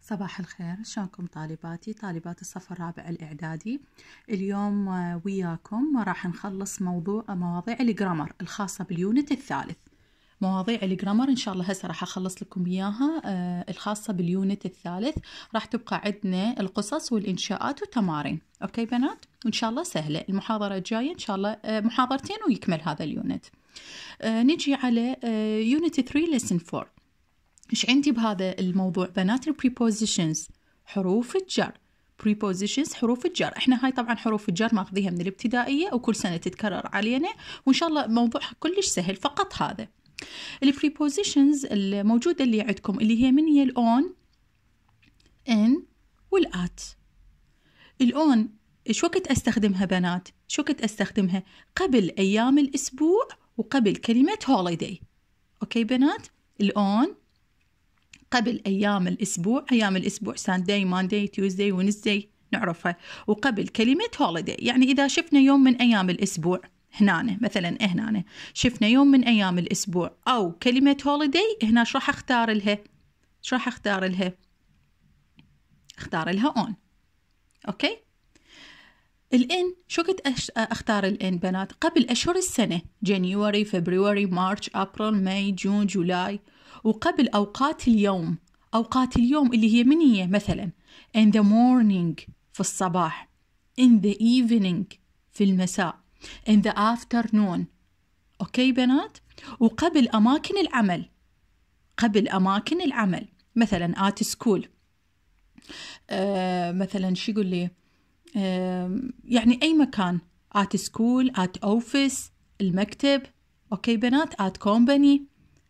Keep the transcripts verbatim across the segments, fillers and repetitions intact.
صباح الخير، شلونكم طالباتي طالبات الصف الرابع الإعدادي؟ اليوم وياكم راح نخلص موضوع مواضيع الجرامر الخاصة باليونت الثالث. مواضيع الجرامر إن شاء الله هسه راح أخلص لكم إياها آه الخاصة باليونت الثالث. راح تبقى عندنا القصص والإنشاءات والتمارين. أوكي بنات؟ وإن شاء الله سهلة. المحاضرة الجاية إن شاء الله آه محاضرتين ويكمل هذا اليونت. آه نجي على آه يونت ثلاثة lesson أربعة. إيش عندي بهذا الموضوع بنات؟ البريبوزيشنز، حروف الجر. prepositions حروف الجر. احنا هاي طبعا حروف الجر ماخذيها من الابتدائية وكل سنة تتكرر علينا، وإن شاء الله موضوع كلش سهل. فقط هذا البريبوزيشنز الموجودة اللي عندكم اللي هي من هي الأون، إن، والآت. الأون إيش وقت أستخدمها بنات؟ إيش وقت أستخدمها؟ قبل أيام الأسبوع وقبل كلمة holiday. أوكي بنات؟ الأون قبل أيام الأسبوع، أيام الأسبوع Sunday, Monday, Tuesday, Wednesday نعرفها، وقبل كلمة holiday. يعني إذا شفنا يوم من أيام الأسبوع هنا مثلا، هنا شفنا يوم من أيام الأسبوع أو كلمة holiday، هنا شو راح أختار لها؟ شو راح أختار لها؟ أختار لها on. أوكي؟ الإن شو قد أختار الإن بنات؟ قبل أشهر السنة January, February, March, April, May, June, July، وقبل أوقات اليوم. أوقات اليوم اللي هي من هي؟ مثلا in the morning في الصباح، in the evening في المساء، in the afternoon. أوكي بنات؟ وقبل أماكن العمل، قبل أماكن العمل مثلا at school. آه مثلا شو يقول لي؟ آه يعني أي مكان، at school, at office المكتب. أوكي بنات؟ at company.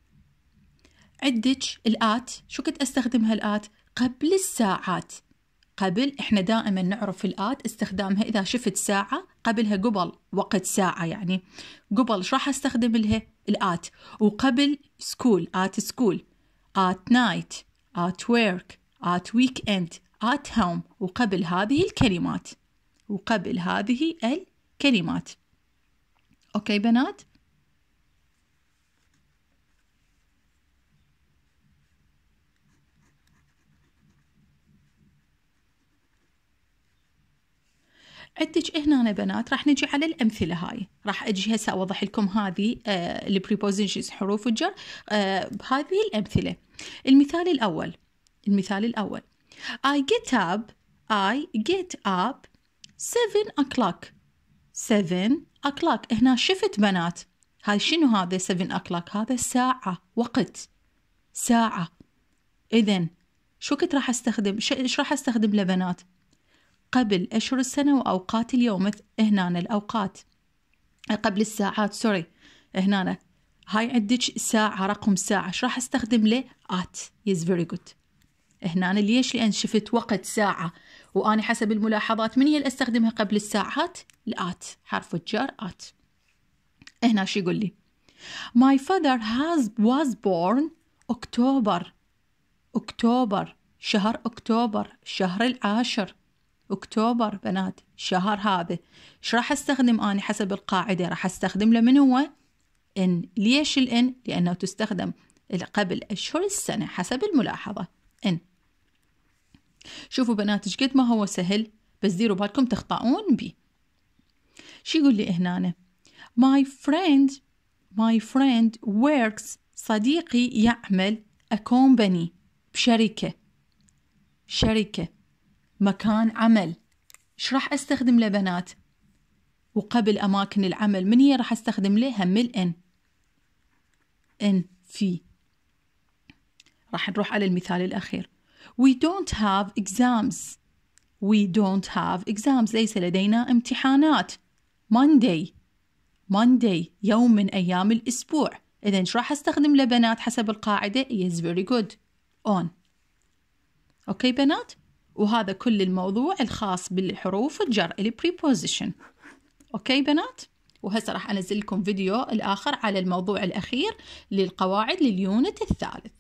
عدك الآت شو كنت أستخدمها؟ الآت قبل الساعات. قبل، إحنا دائما نعرف الآت استخدامها إذا شفت ساعة قبلها قبل وقت ساعة، يعني قبل شو راح أستخدم لها؟ الآت. وقبل school at school، at night، at work، at weekend، at home. وقبل هذه الكلمات، وقبل هذه الكلمات. أوكي بنات؟ عندك هنا بنات راح نجي على الأمثلة. هاي راح أجي هسه أوضح لكم هذه آه البريبوزيشنز حروف الجر آه بهذه الأمثلة. المثال الأول، المثال الأول I get up I get up seven o'clock. seven o'clock هنا شفت بنات هاي شنو هذا؟ seven o'clock هذا ساعة، وقت، ساعة. إذن شو كنت راح أستخدم؟ إيش راح أستخدم لبنات؟ قبل أشهر السنة وأوقات اليوم. هنا الأوقات قبل الساعات، سوري. هنا هاي عندك ساعة، رقم ساعة، إيش راح أستخدم له؟ at. yes very good. هنا ليش؟ لأن شفت وقت ساعة، وأنا حسب الملاحظات من هي اللي أستخدمها قبل الساعات؟ الآت، حرف الجر at. هنا شو يقول لي؟ my father has was born October. أكتوبر، شهر أكتوبر، الشهر العاشر. أكتوبر بنات شهر هذا. إيش راح أستخدم أنا حسب القاعدة؟ راح أستخدم له من هو؟ إن. ليش الإن؟ لأنه تستخدم قبل أشهر السنة حسب الملاحظة. إن. شوفوا بنات إيش قد ما هو سهل، بس ديروا بالكم تخطئون بي. شو يقول لي هنا؟ my friend my friend works. صديقي يعمل a company، بشركة، شركة، مكان عمل. إيش راح أستخدم له بنات؟ وقبل أماكن العمل من هي راح أستخدم له؟ هم الإن. إن في. راح نروح على المثال الأخير. we don't have exams. we don't have exams ليس لدينا امتحانات. Monday Monday يوم من أيام الأسبوع. إذن إيش راح أستخدم له بنات حسب القاعدة؟ yes very good on. أوكي بنات؟ وهذا كل الموضوع الخاص بالحروف الجر البريبوزيشن. أوكي بنات؟ وهسه راح أنزل لكم فيديو الآخر على الموضوع الأخير للقواعد لليونت الثالث.